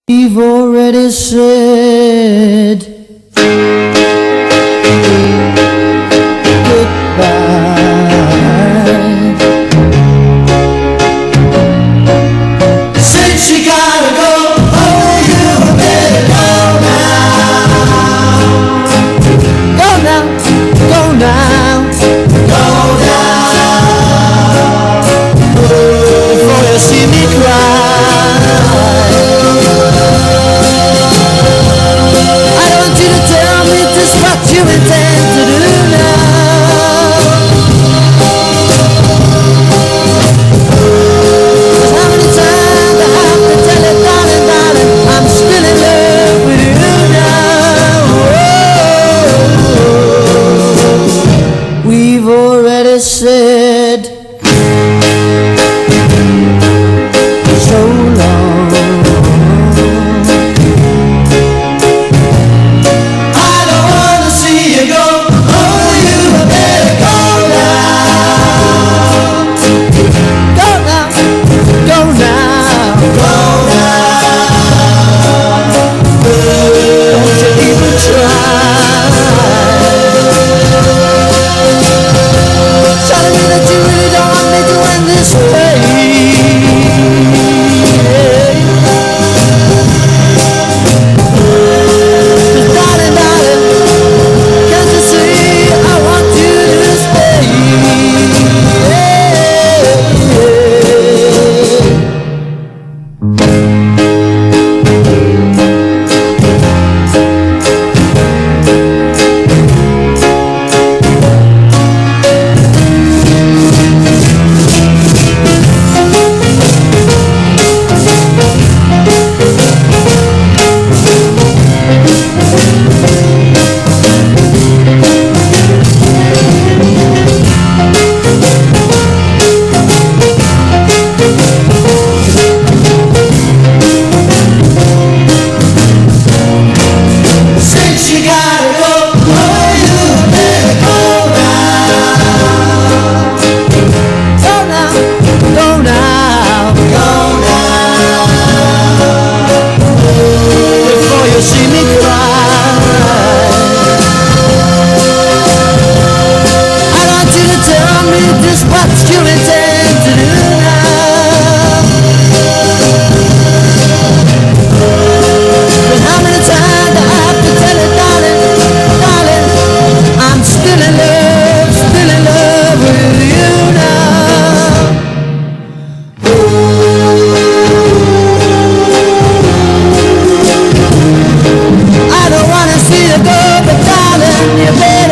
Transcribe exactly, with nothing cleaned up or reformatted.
We've already said goodbye. Since you gotta go, oh, you better go now. Go now, go now, go now. Before you see me cry. You intend to do now. 'Cause how many times I have to tell it, darling, darling, I'm still in love with you now. Oh, we've already said so long. You